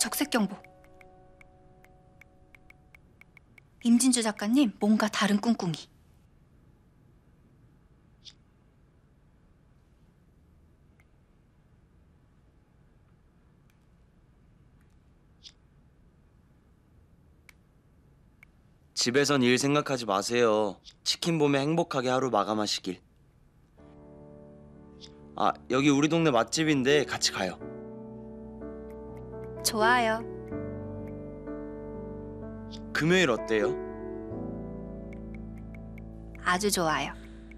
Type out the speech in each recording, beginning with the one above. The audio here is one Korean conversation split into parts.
적색 경보. 임진주 작가님, 뭔가 다른 꿍꿍이. 집에선 일 생각하지 마세요. 치킨 보며 행복하게 하루 마감하시길. 아, 여기 우리 동네 맛집인데 같이 가요. 좋아요. 금요일 어때요? 아주 좋아요.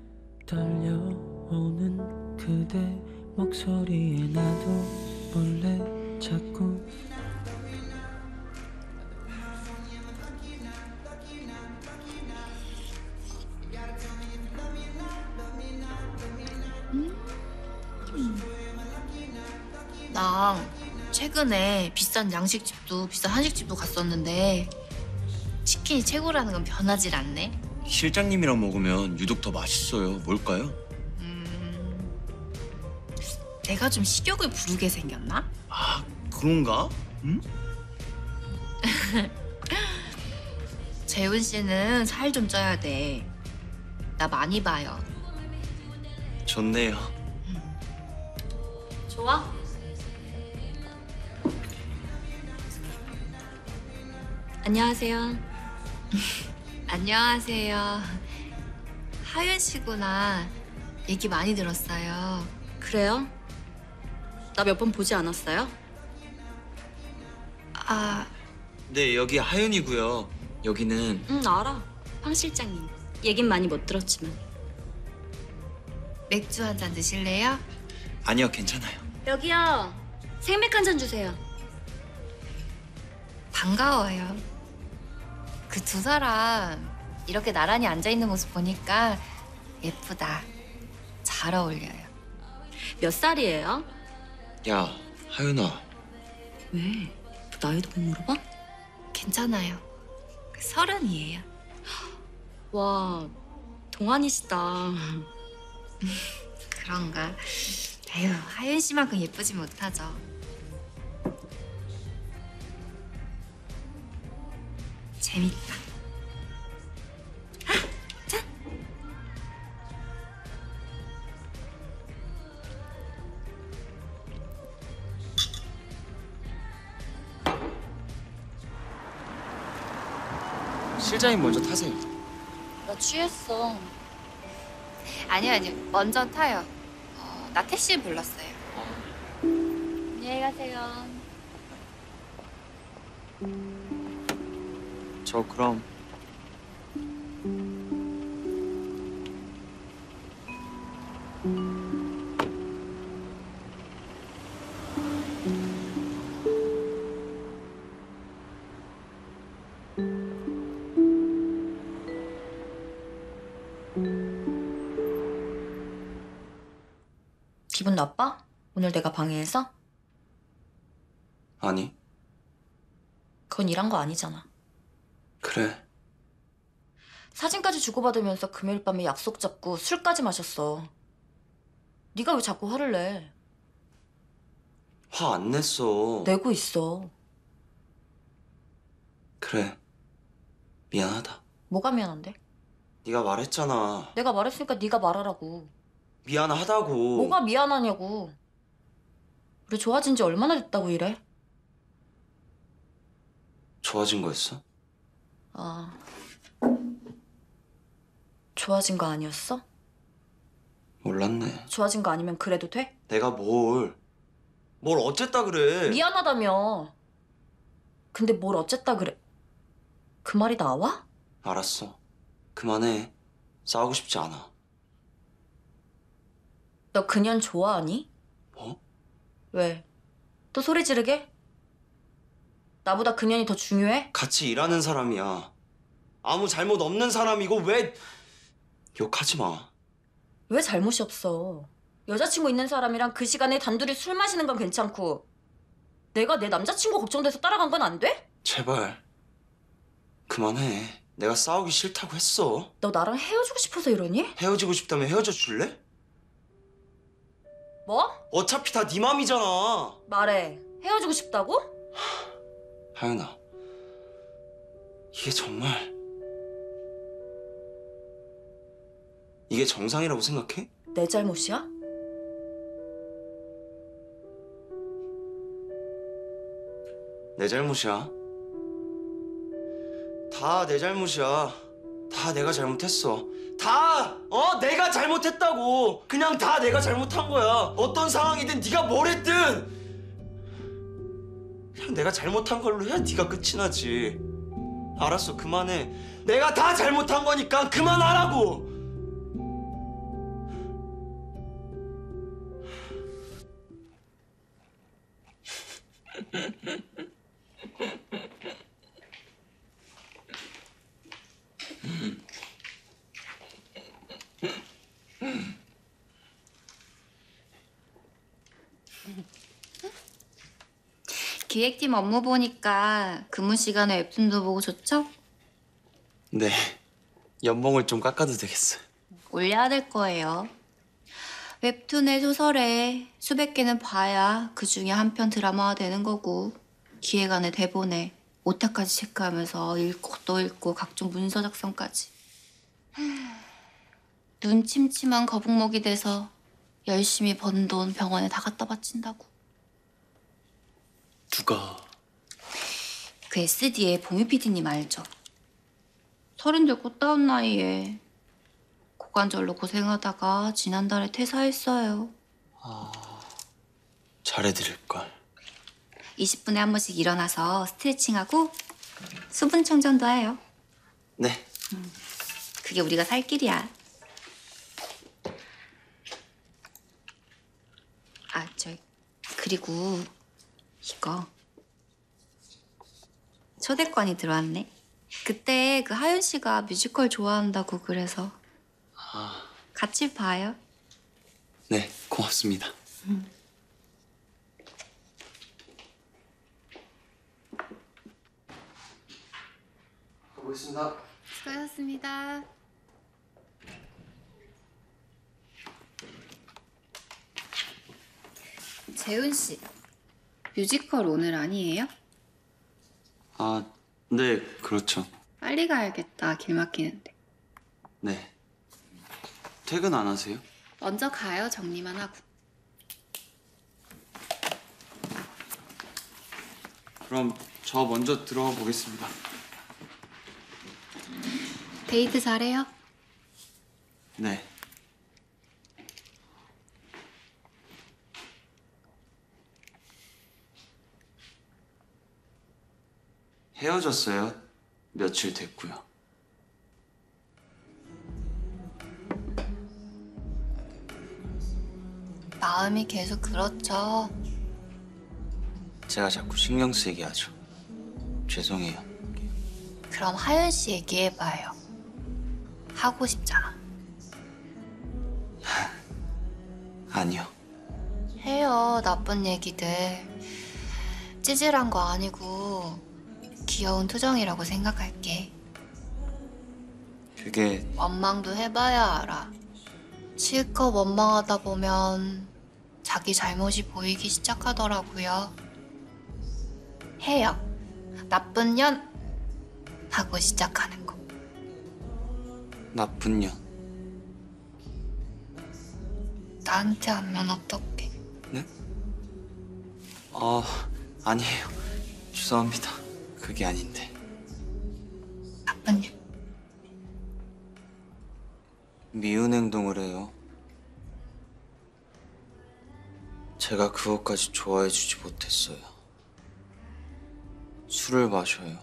떨려오는 그대 목소리에 나도 몰래 자꾸 나 최근에 비싼 양식집도 비싼 한식집도 갔었는데 치킨이 최고라는 건 변하질 않네. 실장님이랑 먹으면 유독 더 맛있어요. 뭘까요? 내가 좀 식욕을 부르게 생겼나? 아, 그런가? 응? 재훈 씨는 살 좀 쪄야 돼. 나 많이 봐요. 좋네요. 좋아? 안녕하세요. 안녕하세요. 하윤 씨구나. 얘기 많이 들었어요. 그래요? 나 몇 번 보지 않았어요? 아, 네, 여기 하윤이고요. 여기는 응, 알아. 황 실장님. 얘긴 많이 못 들었지만. 맥주 한 잔 드실래요? 아니요, 괜찮아요. 여기요. 생맥 한 잔 주세요. 반가워요. 그 두 사람 이렇게 나란히 앉아있는 모습 보니까 예쁘다. 잘 어울려요. 몇 살이에요? 야, 하윤아. 왜? 나이도 못 물어봐? 괜찮아요. 30이에요. 와, 동안이시다. 그런가? 에휴, 하윤 씨만큼 예쁘지 못하죠. 재밌다. 짠! 실장님 먼저 타세요. 나 취했어. 아니요. 먼저 타요. 나 택시 불렀어요. 안녕히 가세요. 저 그럼 기분 나빠? 오늘 내가 방해해서? 아니. 그건 일한 거 아니잖아. 그래. 사진까지 주고받으면서 금요일 밤에 약속 잡고 술까지 마셨어. 네가 왜 자꾸 화를 내? 화 안 냈어. 내고 있어. 그래. 미안하다. 뭐가 미안한데? 네가 말했잖아. 내가 말했으니까 네가 말하라고. 미안하다고. 뭐가 미안하냐고. 우리 좋아진 지 얼마나 됐다고 이래? 좋아진 거였어? 아, 좋아진 거 아니었어? 몰랐네. 좋아진 거 아니면 그래도 돼? 내가 뭘 어쨌다 그래. 미안하다며. 근데 뭘 어쨌다 그래. 그 말이 나와? 알았어. 그만해. 싸우고 싶지 않아. 너 그년 좋아하니? 뭐? 왜? 또 소리 지르게? 나보다 그년이 더 중요해? 같이 일하는 사람이야. 아무 잘못 없는 사람이고 왜 욕하지 마. 왜 잘못이 없어? 여자친구 있는 사람이랑 그 시간에 단둘이 술 마시는 건 괜찮고 내가 내 남자친구 걱정돼서 따라간 건 안 돼? 제발. 그만해. 내가 싸우기 싫다고 했어. 너 나랑 헤어지고 싶어서 이러니? 헤어지고 싶다면 헤어져 줄래? 뭐? 어차피 다 네 맘이잖아. 말해. 헤어지고 싶다고? 하윤아, 이게 정말 이게 정상이라고 생각해? 내 잘못이야? 내 잘못이야. 다 내 잘못이야. 다 내가 잘못했어. 내가 잘못했다고. 그냥 다 내가 잘못한 거야. 어떤 상황이든 네가 뭘 했든 그냥 내가 잘못한 걸로 해야 네가 끝이 나지. 알았어, 그만해. 내가 다 잘못한 거니까 그만하라고. 기획팀 업무 보니까 근무 시간에 웹툰도 보고 좋죠? 네, 연봉을 좀 깎아도 되겠어요. 올려야 될 거예요. 웹툰에 소설에 수백 개는 봐야 그중에 한 편 드라마화 되는 거고 기획안에 대본에 오타까지 체크하면서 읽고 또 읽고 각종 문서 작성까지. 눈 침침한 거북목이 돼서 열심히 번 돈 병원에 다 갖다 바친다고. 누가? 그 SD의 보미 PD님 알죠? 30대 꽃다운 나이에 고관절로 고생하다가 지난달에 퇴사했어요. 잘해드릴걸. 20분에 한 번씩 일어나서 스트레칭하고 수분 청정도 해요. 네. 그게 우리가 살 길이야. 그리고 이거 초대권이 들어왔네. 그때 그 하윤 씨가 뮤지컬 좋아한다고 그래서 같이 봐요. 네, 고맙습니다. 가보겠습니다. 수고하셨습니다. 재훈 씨, 뮤지컬 오늘 아니에요? 네, 그렇죠. 빨리 가야겠다. 길 막히는데. 네. 퇴근 안 하세요? 먼저 가요. 정리만 하고. 그럼 저 먼저 들어가 보겠습니다. 데이트 잘해요. 네. 헤어졌어요. 며칠 됐고요. 마음이 계속 그렇죠. 제가 자꾸 신경 쓰이게 하죠. 죄송해요. 그럼 하윤 씨 얘기해봐요. 하고 싶잖아. 아니요. 해요. 나쁜 얘기들. 찌질한 거 아니고 귀여운 투정이라고 생각할게. 그게 원망도 해봐야 알아. 실컷 원망하다 보면 자기 잘못이 보이기 시작하더라고요. 해요. 나쁜 년 하고 시작하는 거. 나쁜 년. 나한테 하면 어떡해? 네? 아니에요. 죄송합니다. 그게 아닌데. 나쁜 년. 미운 행동을 해요. 제가 그것까지 좋아해주지 못했어요. 술을 마셔요.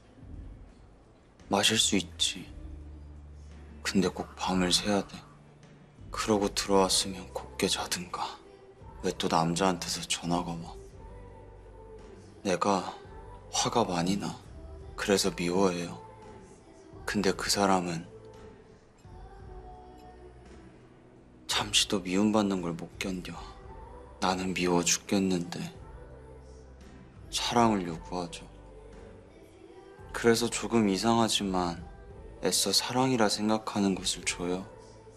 마실 수 있지. 근데 꼭 밤을 새야 돼. 그러고 들어왔으면 곱게 자든가. 왜 또 남자한테서 전화가 와. 내가 화가 많이 나. 그래서 미워해요. 근데 그 사람은 잠시도 미움받는 걸 못 견뎌. 나는 미워 죽겠는데 사랑을 요구하죠. 그래서 조금 이상하지만 애써 사랑이라 생각하는 것을 줘요.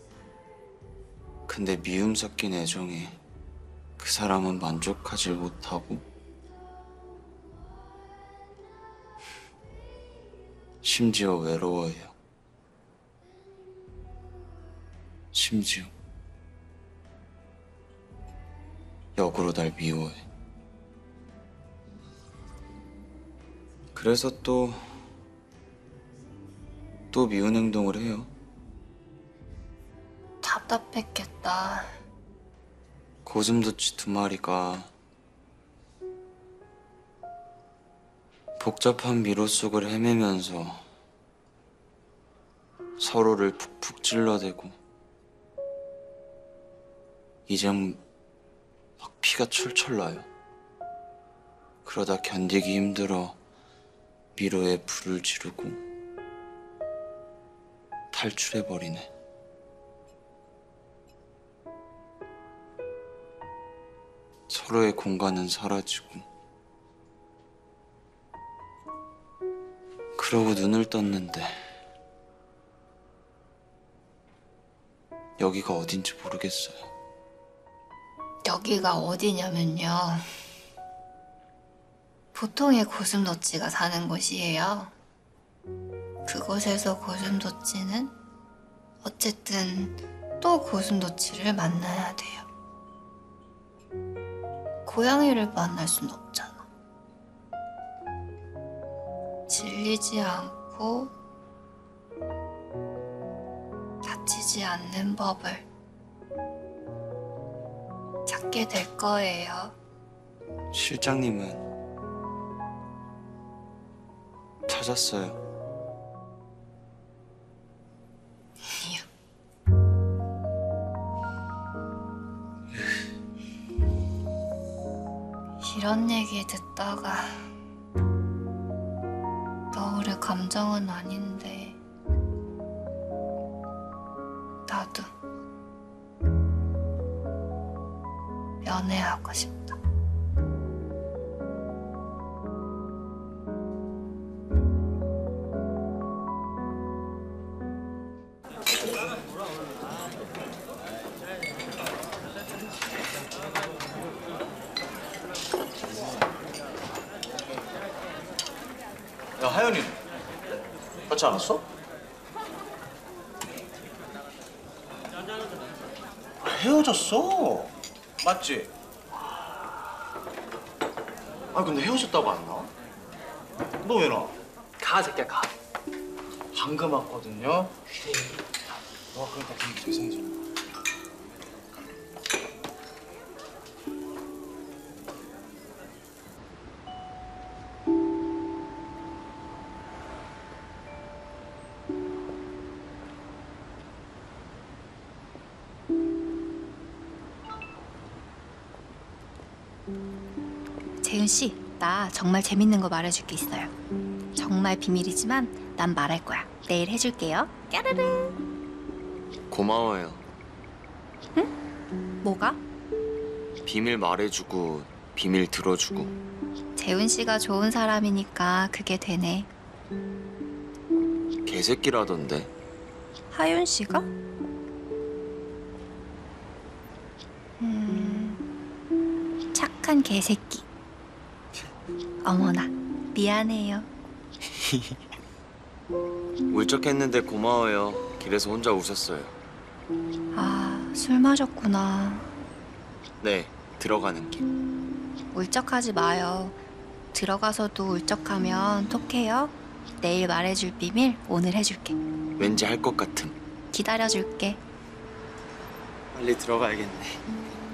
근데 미움 섞인 애정에 그 사람은 만족하지 못하고 심지어 외로워해요. 심지어 역으로 날 미워해. 그래서 또 미운 행동을 해요. 답답했겠다. 고슴도치 두 마리가 복잡한 미로 속을 헤매면서 서로를 푹푹 찔러대고 이젠 막 피가 철철 나요. 그러다 견디기 힘들어 미로에 불을 지르고 탈출해버리네. 서로의 공간은 사라지고 그러고 눈을 떴는데 여기가 어딘지 모르겠어요. 여기가 어디냐면요. 보통의 고슴도치가 사는 곳이에요. 그곳에서 고슴도치는 어쨌든 또 고슴도치를 만나야 돼요. 고양이를 만날 순 없잖아. 질리지 않고 다치지 않는 법을 찾게 될 거예요. 실장님은 찾았어요. 이런 얘기 듣다가 너울의 감정은 아닌데 나도 연애하고 싶다. 야, 하연이 같이 안 왔어? 헤어졌어. 맞지? 아, 근데 헤어졌다고 안 나와? 너 왜 나와? 가 새끼야 가. 방금 왔거든요. 너 그러니까 분위기 이상해져. 재윤 씨, 나 정말 재밌는 거 말해줄 게 있어요. 정말 비밀이지만 난 말할 거야. 내일 해줄게요. 까르르. 고마워요. 뭐가? 비밀 말해주고 비밀 들어주고. 재훈 씨가 좋은 사람이니까 그게 되네. 개새끼라던데. 하윤 씨가? 착한 개새끼. 어머나, 미안해요. 울적했는데 고마워요. 길에서 혼자 웃었어요. 아, 술 마셨구나. 네, 들어가는 길. 울적하지 마요. 들어가서도 울적하면 톡해요. 내일 말해줄 비밀 오늘 해줄게. 왠지 할 것 같음. 기다려줄게. 빨리 들어가야겠네.